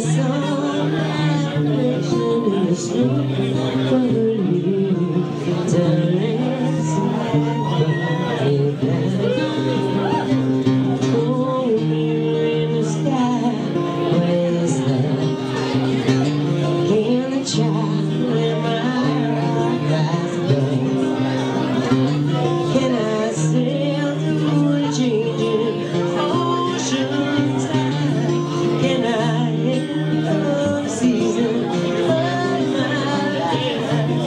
saw my reflection in the snow covered you. Turning somebody back. Oh, mirror in the sky, where is that? Can the child in my eyes go? Can I sail through the changing ocean tide? Can I end the season of my life?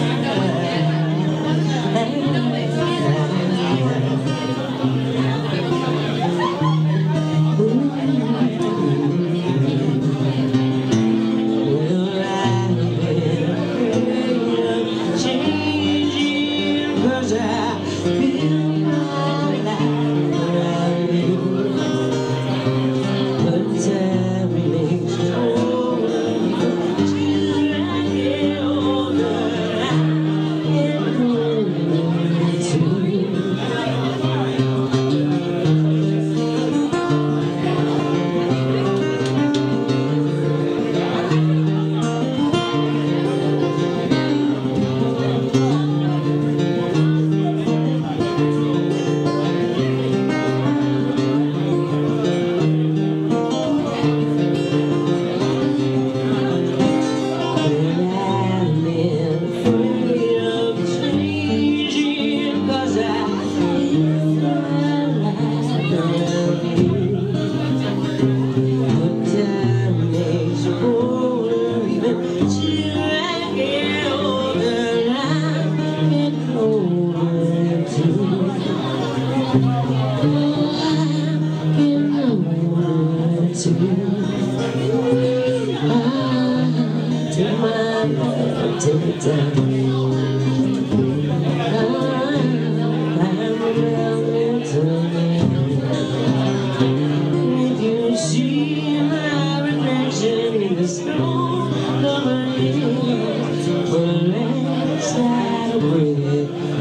Will I be afraid of changing? 'Cause I feel my life around you. But time remains older till I get older. I get older too. Take my love, take it down. I'm around if you see my reflection in the snow covered hills, well, let's celebrate.